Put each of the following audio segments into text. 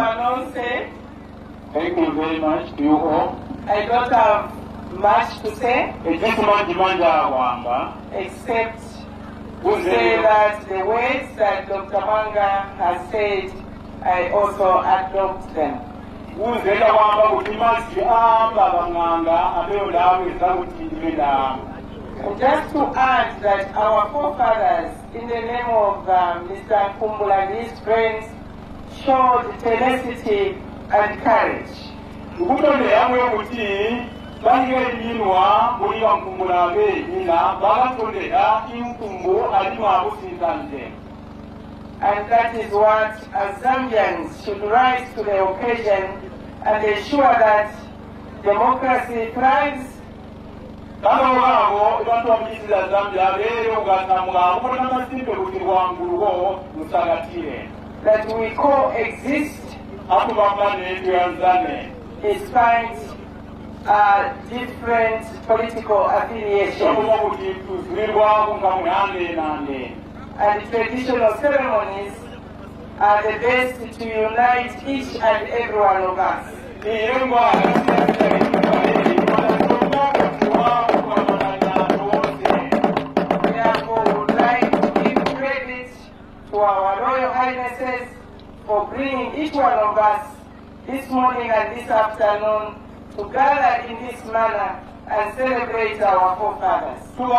Monze. Thank you very much to you all. I don't have much to say, except to say that the words that Dr. Manga has said, I also adopt them. And just to add that our forefathers, in the name of Mr. Kumbula and his friends, showed tenacity and courage. And that is what as Zambians should rise to the occasion and ensure that democracy thrives. That we coexist despite different political affiliations. And traditional ceremonies are the best to unite each and every one of us. Therefore, we would like to give credit to our Royal Highnesses for bringing each one of us this morning and this afternoon to gather in this manner and celebrate our forefathers.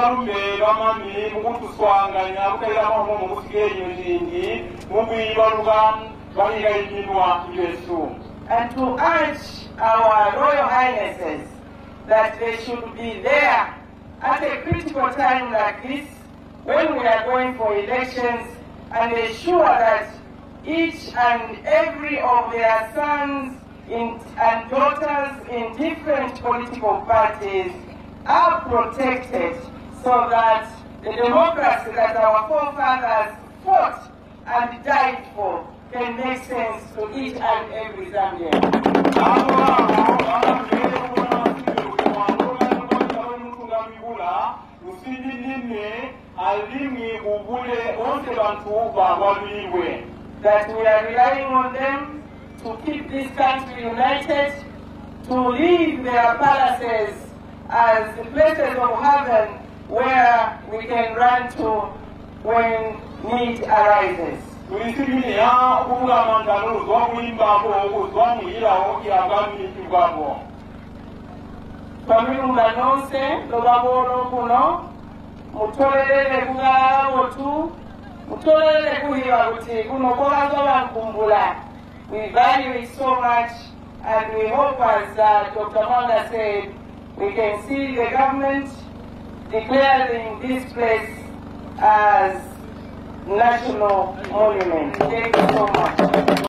And to urge our Royal Highnesses that they should be there at a critical time like this when we are going for elections and ensure that each and every of their sons and daughters in different political parties are protected so that the democracy that our forefathers fought and died for can make sense to each and every Zambian. That we are relying on them to keep this country united, to leave their palaces as the places of heaven where we can run to when need arises. Pamilumba nonse lobabolo kuno mutolelele kugabo tu mutolelele kuhiba kuti kuno kokazoba nkumbula. We value it so much, and we hope, as Dr. Manga said, we can see the government declaring this place as national monument. Thank you so much.